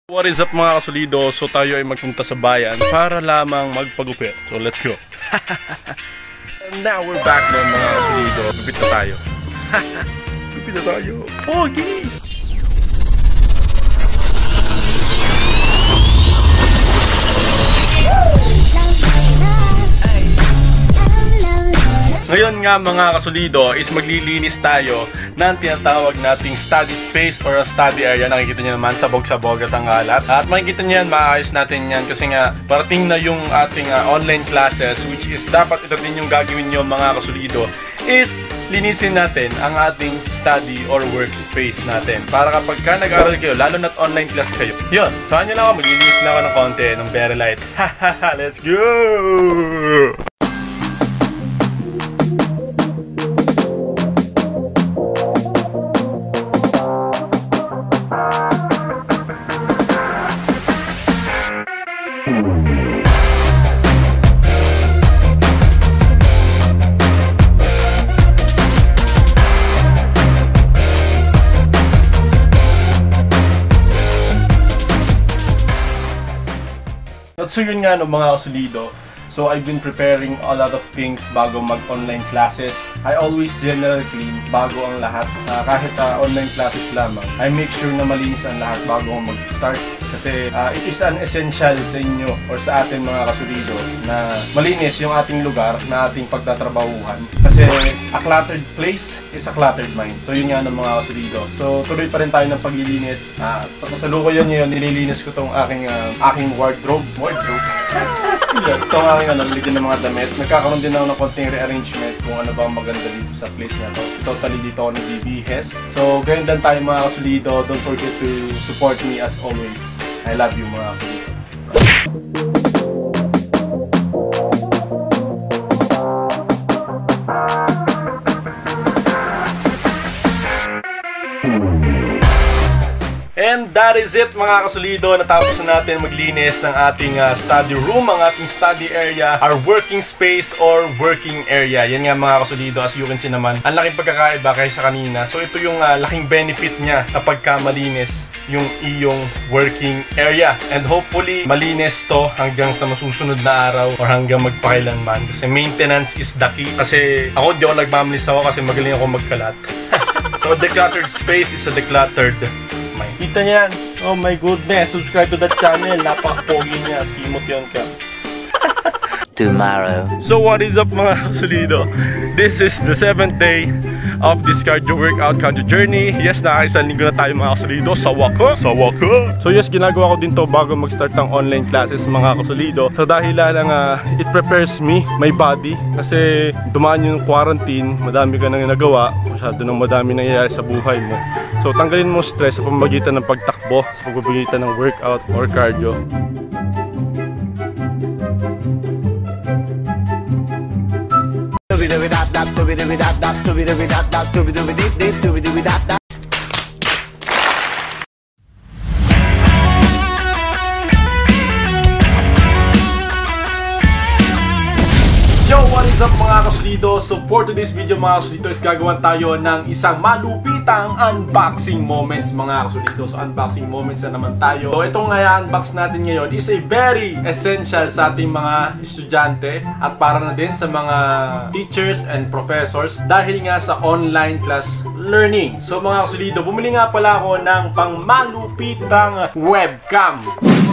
What is up mga kasulido? So tayo ay magpunta sa bayan para lamang magpagupit. So let's go. And now we're back na mga kasulido. Gupit na tayo. Gupit na tayo. Okay. Ngayon nga mga kasulido is maglilinis tayo ng tinatawag nating study space or a study area. Nakikita nyo naman sabog-sabog at ang kalat. At makikita nyo yan, maayos natin yan kasi nga parating na yung ating online classes, which is dapat ito din yung gagawin nyo mga kasulido, is linisin natin ang ating study or workspace natin. Para kapag ka nag-aaral kayo, lalo na't online class kayo. Yun, saan nyo lang ako, maglilinis lang ako ng konti ng very light. Hahaha, let's go! At so yun nga no mga kasulido, so I've been preparing a lot of things bago mag-online classes. I always general clean bago ang lahat. Kahit online classes lamang, I make sure na malinis ang lahat bago mag-start. Kasi it is an essential sa inyo or sa atin mga kasulido na malinis yung ating lugar na ating pagtatrabahuhan. Kasi a cluttered place is a cluttered mind. So yun nga ng mga kasulido. So tuloy pa rin tayo ng paglilinis. Sa kasalukuyan ngayon, nililinis ko tong aking wardrobe. Ito ang aking lalagyan ng mga damit. Nagkakaroon din ako ng konting rearrangement kung ano ba ang maganda dito sa place na to. Totally dito ako nagbibihis. So ganyan din tayo mga kasulido. Don't forget to support me as always. I love you mga kasulido. And that is it mga kasulido. Natapos na natin maglinis ng ating study room, ang ating study area, our working space or working area. Yan nga mga kasulido, as you can see naman, ang laking pagkakaiba kaysa kanina. So ito yung laking benefit niya kapag ka malinis yung iyong working area. And hopefully malinis to hanggang sa masusunod na araw or hanggang magpakailanman. Kasi maintenance is the key. Kasi ako di ako nagmamalis ako kasi magaling ako magkalat. So decluttered space is a decluttered mind. Kita niyan. Oh my goodness. Subscribe to that channel. Napaka-pogi niya. Timot yun ka. Tomorrow. So what is up mga kasulido? This is the 7th day of this cardio workout cardio journey. Yes, nakaisang linggo na tayo mga kasulido. Sawa ko! So yes, ginagawa ko din to bago mag-start ng online classes mga kasulido. So dahil lang it prepares me, my body. Kasi dumaan yung quarantine, madami ka nang nagawa. Masyado nang madami nangyayari sa buhay mo. So tanggalin mo stress sa pamamagitan ng pagtakbo, sa pamamagitan ng workout or cardio. Yo, what is up mga kasulido? So for today's video mga kasulido is gagawan tayo ng isang malupitang unboxing moments mga kasulido. So unboxing moments na naman tayo. So itong unbox natin ngayon is a very essential sa ating mga estudyante at para na din sa mga teachers and professors dahil nga sa online class learning. So mga kasulido, bumili nga pala ako ng pang malupitang webcam.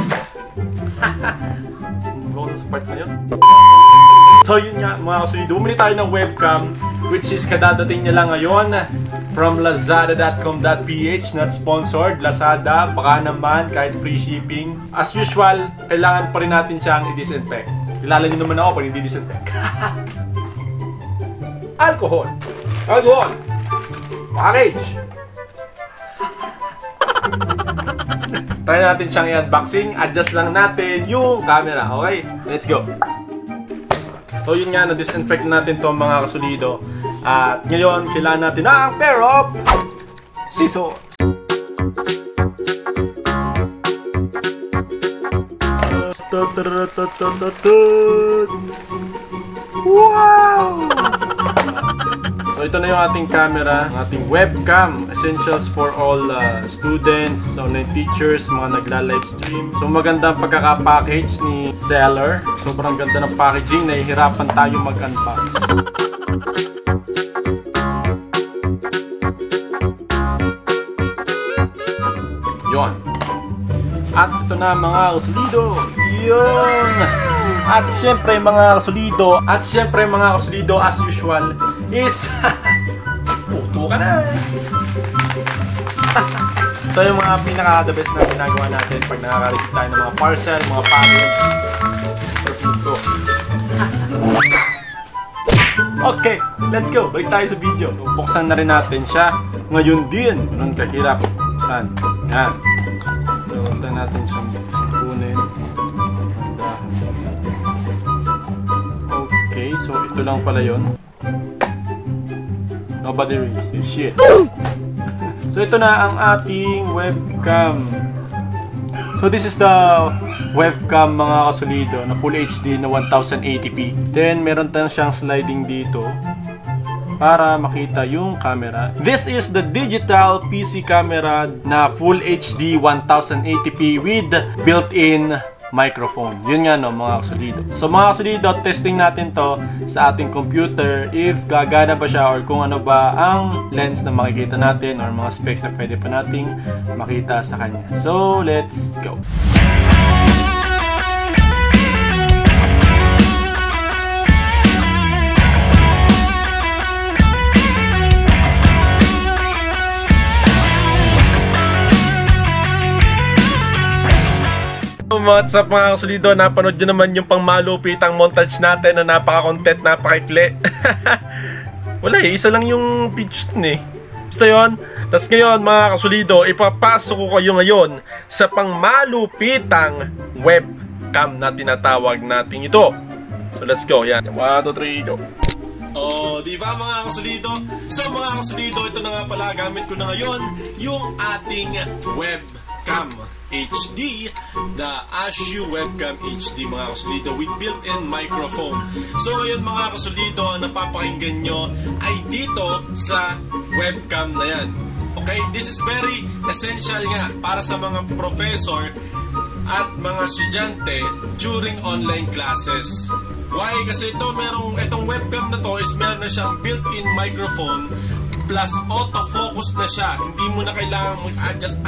Bonus part na yun. So yun nga mga kasulido, bumili tayo ng webcam which is kadadating niya lang ngayon from lazada.com.ph, not sponsored. Lazada, baka naman kahit free shipping. As usual, kailangan pa rin natin siyang i-disinfect. Kilala niyo naman ako pag hindi disinfect. Alcohol. Package. Try natin siyang i-unboxing. Adjust lang natin yung camera. Okay? Let's go. So yun nga, na-disinfect natin to mga kasulido. At ngayon, kailangan natin ang pair of scissors. Wow! So ito na yung ating camera, ating webcam. essentials for all students, online teachers, mga nagla-livestream. So maganda ang pagkaka-package ni seller. Sobrang ganda ng packaging, nahihirapan tayo mag-unbox. Yun. At ito na mga kasulido. Yun. At syempre mga kasulido, as usual is puto ka na. Ito yung mga pinaka-the best na ginagawa natin pag nakaka-receive tayo ng mga parcel, mga package. Puto. Okay, let's go. Balik tayo sa video. So, buksan na rin natin siya. Ngayon din. Ganun kahirap. Buksan. Yan. So, punta natin siyang kunin. Okay, so ito lang pala yun. Nobody reads this shit. So ito na ang ating webcam. So this is the webcam mga kasulido na Full HD na 1080p. Then meron tayong siyang sliding dito para makita yung camera. This is the digital PC camera na Full HD 1080p with built-in microphone. Yun nga no mga kasulido. So mga kasulido, testing natin to sa ating computer if gagana ba siya or kung ano ba ang lens na makikita natin or mga specs na pwede pa nating makita sa kanya. So let's go. What's up mga kasulido, napanood nyo naman yung pangmalupitang montage natin na napaka-content, napaka-ikli. Wala eh, isa lang yung pictures din eh. Basta yun. Tapos ngayon mga kasulido, ipapasok ko kayo ngayon sa pangmalupitang webcam na tinatawag natin ito. So let's go, yan. 1, 2, 3, go. Oh, di ba mga kasulido? So mga kasulido, ito na nga pala, gamit ko na ngayon yung ating webcam HD, the ASUS Webcam HD mga kasulido with built-in microphone. So ngayon mga kasulido, ang napapakinggan nyo ay dito sa webcam na yan. Okay, this is very essential nga para sa mga professor at mga estudyante during online classes. Why? Kasi itong webcam na to is meron na siyang built-in microphone plus autofocus na siya. Hindi mo na kailangan mag-adjust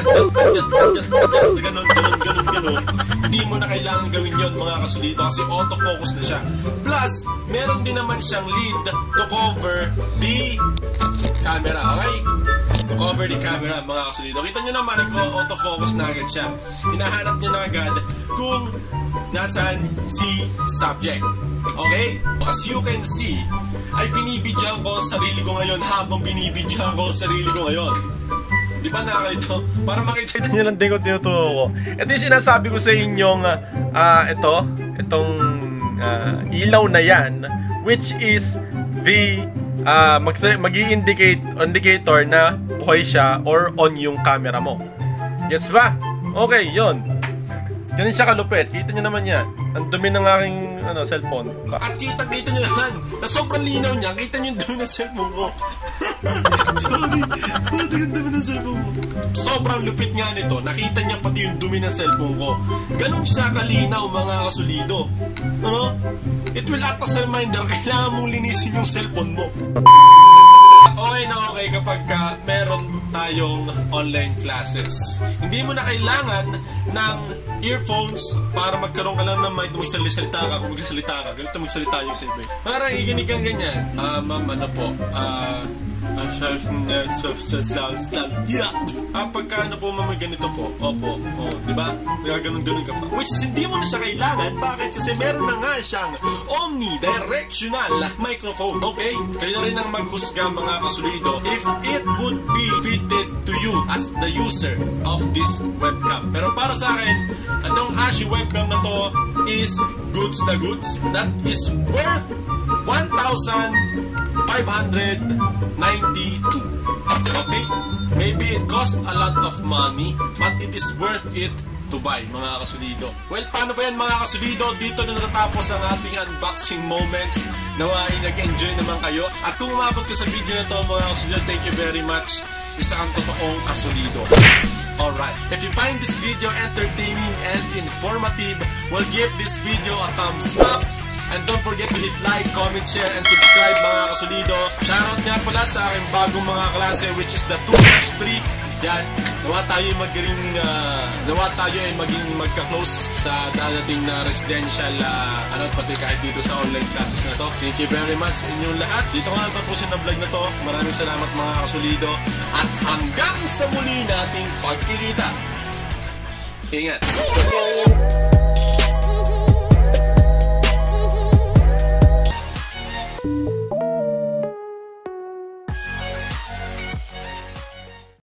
ganun. Hindi mo na kailangan gawin yon mga kasulito kasi autofocus na siya. Plus, meron din naman siyang lead to cover the camera, okay? To cover the camera mga kasulito. Kita nyo naman, nag-autofocus na agad siya. Hinahanap nyo na agad kung nasaan si subject. Okay? As you can see, ay binibidyohan ko ang sarili ko ngayon habang binibidyohan ko ang sarili ko ngayon. Di ba nakakalito? Para makita nyo lang din kung tinuturo ko. Ito yung sinasabi ko sa inyong itong ilaw na yan, which is the mag-i-indicator na buhay siya or on yung camera mo. Gets ba? Okay, yon. Ganun siya kalupit. Kita nyo naman yan. Ang dumi ng aking cellphone. At kita nyo naman. Na sobrang linaw niya. Kita nyo yung dumi ng cellphone ko. Sorry. Ang dumi ng cellphone ko. Sobrang lupit nga nito. Nakita niya pati yung dumi ng cellphone ko. Ganun siya kalinaw mga kasulido. Ano? It will act as a reminder. Kailangan mong linisin yung cellphone mo. Okay na okay kapag meron tayong online classes. Hindi mo na kailangan ng earphones para magkaroon ka lang ng mic. Magsalita ka, kung magsalita ka, ganito magsalita yung sa iba. Parang iginig kang ganyan. Ma'am, ano po? Pagka ano po ma'am, ganito po. Opo. Diba? Ganun-ganun ka pa. Which is hindi mo na siya kailangan. Bakit? Kasi meron na nga siyang omnidirectional microphone. Okay? Kaya rin ang maghusga mga kasulido if it would be fitted to you as the user of this webcam. Pero para sa akin, itong ASUS webcam na to is goods na goods. That is worth 1,592. Okay? Maybe it cost a lot of money, but it is worth it to buy, mga kasulido. Well, paano ba yan mga kasulido? Dito na natatapos ang ating unboxing moments. Nawa ay nag-enjoy naman kayo. At kung umabot ka sa video na to mga kasulido, thank you very much. isa kang totoong kasulido. Alright, if you find this video entertaining and informative, well, give this video a thumbs up. And don't forget to hit like, comment, share, and subscribe mga kasulido. Shoutout nga pala sa aking bagong mga klase, which is the 2-3. Yan, nawa tayo ay maging magka-close sa dadating na residential pati kahit dito sa online classes na to. Thank you very much sa inyong lahat. Dito ko na tapusin ang vlog na to. Maraming salamat mga kasulido. At hanggang sa muli nating pagkikita. Ingat!